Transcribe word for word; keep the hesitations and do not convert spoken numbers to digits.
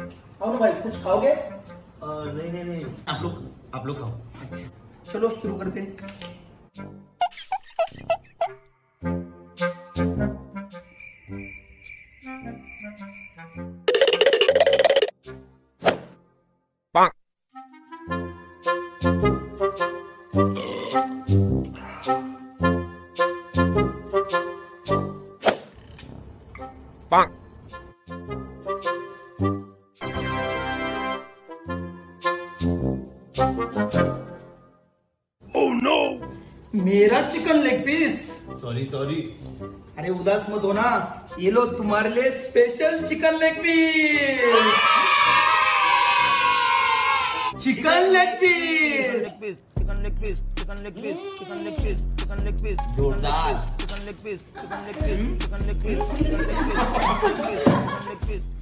आओ ना भाई, कुछ खाओगे? नहीं नहीं नहीं, आप लोग आप लोग खाओ। अच्छा चलो शुरू करते हैं। Oh no! मेरा chicken leg piece. Sorry sorry. अरे उदास मत होना, ये लो तुम्हारे लिए special chicken leg piece. Chicken leg piece, chicken leg piece, chicken leg piece, chicken leg piece, chicken leg piece, जोरदार। Chicken leg piece, chicken leg piece, chicken leg piece, chicken leg piece, chicken leg piece, chicken leg piece.